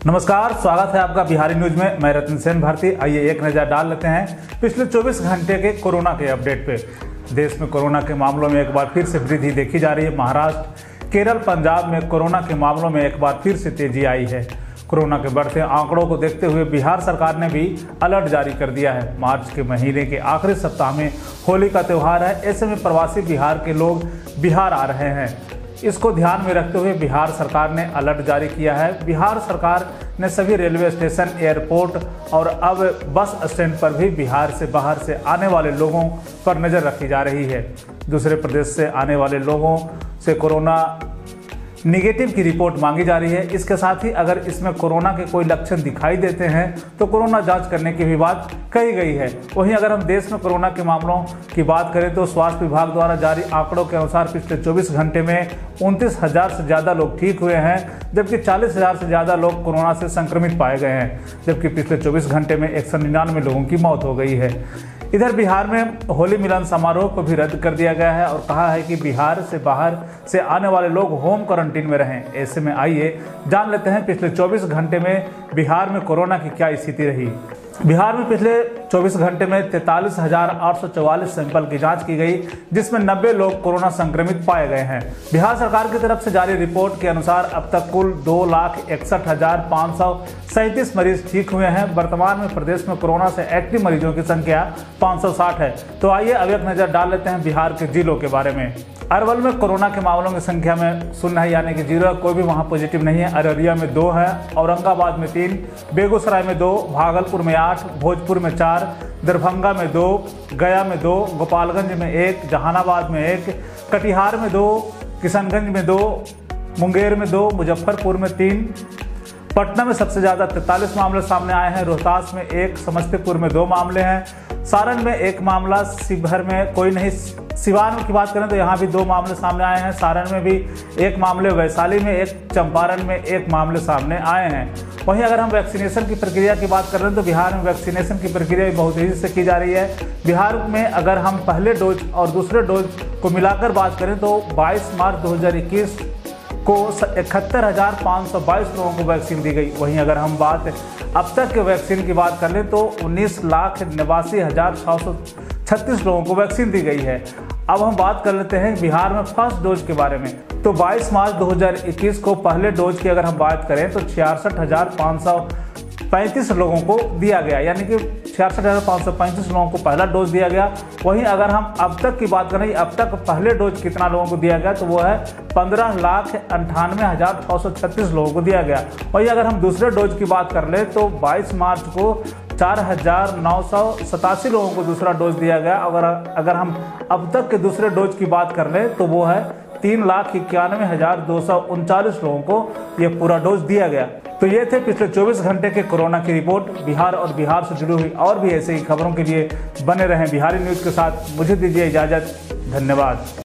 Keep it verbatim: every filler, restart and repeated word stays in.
नमस्कार, स्वागत है आपका बिहारी न्यूज में। मैं रतन सेन भारती। आइए एक नज़र डाल लेते हैं पिछले चौबीस घंटे के कोरोना के अपडेट पे। देश में कोरोना के मामलों में एक बार फिर से वृद्धि देखी जा रही है। महाराष्ट्र, केरल, पंजाब में कोरोना के मामलों में एक बार फिर से तेजी आई है। कोरोना के बढ़ते आंकड़ों को देखते हुए बिहार सरकार ने भी अलर्ट जारी कर दिया है। मार्च के महीने के आखिरी सप्ताह में होली का त्यौहार है। ऐसे में प्रवासी बिहार के लोग बिहार आ रहे हैं। इसको ध्यान में रखते हुए बिहार सरकार ने अलर्ट जारी किया है। बिहार सरकार ने सभी रेलवे स्टेशन, एयरपोर्ट और अब बस स्टैंड पर भी बिहार से बाहर से आने वाले लोगों पर नज़र रखी जा रही है। दूसरे प्रदेश से आने वाले लोगों से कोरोना निगेटिव की रिपोर्ट मांगी जा रही है। इसके साथ ही अगर इसमें कोरोना के कोई लक्षण दिखाई देते हैं तो कोरोना जांच करने की भी बात कही गई है। वहीं अगर हम देश में कोरोना के मामलों की बात करें तो स्वास्थ्य विभाग द्वारा जारी आंकड़ों के अनुसार पिछले चौबीस घंटे में उनतीस हजार से ज़्यादा लोग ठीक हुए हैं, जबकि चालीस हजार से ज़्यादा लोग कोरोना से संक्रमित पाए गए हैं। जबकि पिछले चौबीस घंटे में एक सौ निन्यानवे लोगों की मौत हो गई है। इधर बिहार में होली मिलन समारोह को भी रद्द कर दिया गया है और कहा है कि बिहार से बाहर से आने वाले लोग होम क्वारंटीन में रहें। ऐसे में आइए जान लेते हैं पिछले चौबीस घंटे में बिहार में कोरोना की क्या स्थिति रही। बिहार में पिछले चौबीस घंटे में तैंतालीस हजार आठ सौ चौवालीस सैंपल की जांच की गई, जिसमें नब्बे लोग कोरोना संक्रमित पाए गए हैं। बिहार सरकार की तरफ से जारी रिपोर्ट के अनुसार अब तक कुल दो लाख इकसठ हजार पाँच सौ सैंतीस मरीज ठीक हुए हैं। वर्तमान में प्रदेश में कोरोना से एक्टिव मरीजों की संख्या पाँच सौ साठ है। तो आइए अब एक नज़र डाल लेते हैं बिहार के जिलों के बारे में। अरवल में कोरोना के मामलों की संख्या में शून्य है, यानी कि जीरो, कोई भी वहां पॉजिटिव नहीं है। अररिया में दो है, औरंगाबाद में तीन, बेगूसराय में दो, भागलपुर में आठ, भोजपुर में चार, दरभंगा में दो, गया में दो, गोपालगंज में एक, जहानाबाद में एक, कटिहार में दो, किशनगंज में दो, मुंगेर में दो, मुजफ्फरपुर में तीन, पटना में सबसे ज़्यादा तैंतालीस मामले सामने आए हैं। रोहतास में एक, समस्तीपुर में दो मामले हैं, सारण में एक मामला, शिवहर में कोई नहीं। सिवान की बात करें तो यहाँ भी दो मामले सामने आए हैं। सारण में भी एक मामले, वैशाली में एक, चंपारण में एक मामले सामने आए हैं। वहीं अगर हम वैक्सीनेशन की प्रक्रिया की बात कर रहे हैं तो बिहार में वैक्सीनेशन की प्रक्रिया बहुत तेजी से की जा रही है। बिहार में अगर हम पहले डोज और दूसरे डोज को मिलाकर बात करें तो बाईस मार्च दो हज़ार इक्कीस को इकहत्तर हजार पाँच सौ बाईस लोगों को वैक्सीन दी गई। वहीं अगर हम बात अब तक के वैक्सीन की बात कर लें तो उन्नीस लाख नवासी हजार छः सौ छत्तीस लोगों को वैक्सीन दी गई है। अब हम बात कर लेते हैं बिहार में फर्स्ट डोज के बारे में। तो बाईस मार्च दो हज़ार इक्कीस को पहले डोज की अगर हम बात करें तो छियासठ हजार पाँच सौ पैंतीस लोगों को दिया गया, यानी कि छियासठ हजार पाँच सौ पैंतीस लोगों को पहला डोज दिया गया। वहीं अगर हम अब तक की बात करें, अब तक पहले डोज कितना लोगों को दिया गया तो वो है पंद्रह लाख अंठानवे हजार छः सौ छत्तीस लोगों को दिया गया। वहीं अगर हम दूसरे डोज की बात कर ले तो बाईस मार्च को चार हजार नौ सौ सतासी लोगों को दूसरा डोज दिया गया। अगर अगर हम अब तक के दूसरे डोज की बात कर ले तो वो है तीन लाख इक्यानवे हजार दो सौ उनचालीस लोगों को ये पूरा डोज दिया गया। तो ये थे पिछले चौबीस घंटे के कोरोना की रिपोर्ट। बिहार और बिहार से जुड़ी हुई और भी ऐसे ही खबरों के लिए बने रहें बिहारी न्यूज के साथ। मुझे दीजिए इजाज़त। धन्यवाद।